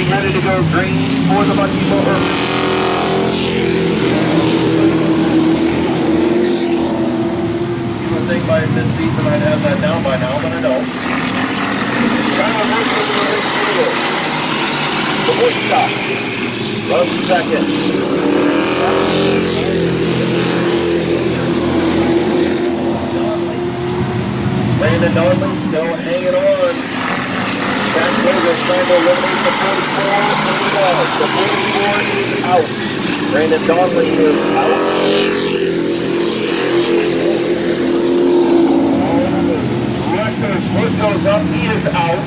He's ready to go green for the Lucky Motor. You would think by mid-season I'd have that down by now, but I don't. The Woodstock runs second. Brandon Donnelly still hanging on. Zach Koger trying to eliminate the 44 and he does. The 44 is out. Brandon Donnelly is out. Rector's foot goes up. He is out.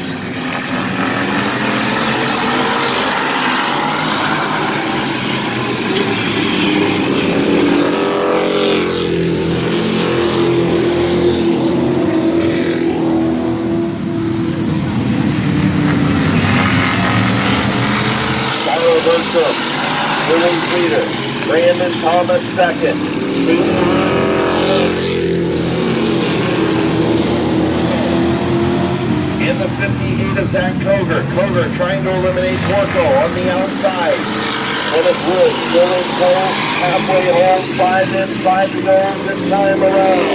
Willie's leader. Brandon Thomas second. In the 58 of Zach Koger. Koger trying to eliminate Porco on the outside. Dennis Wood still in pole. Halfway home. 5 in, 5 to go this time around.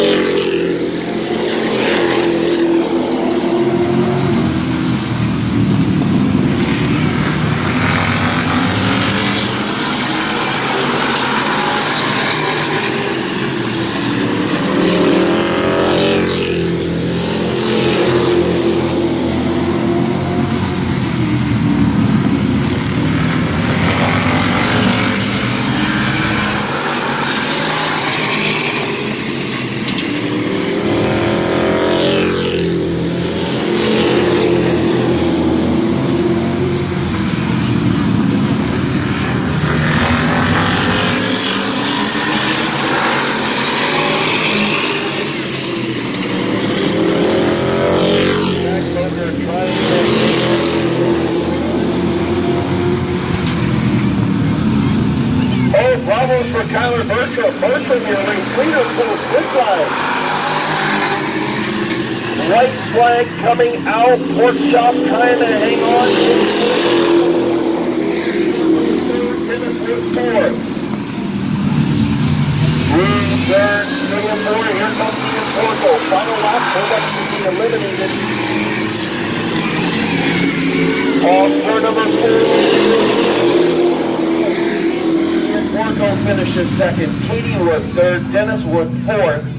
For Kyler Bertram. Bertram, your race leader, pulls inside. White flag coming out. Pork chop trying to hang on. Dennis Wood fourth. Green turn, middle of 4. Here comes Ian Porco. Final lap, nobody can be eliminated. Off turn number 4. Porco finishes second, Katie Wood third, Dennis Wood fourth,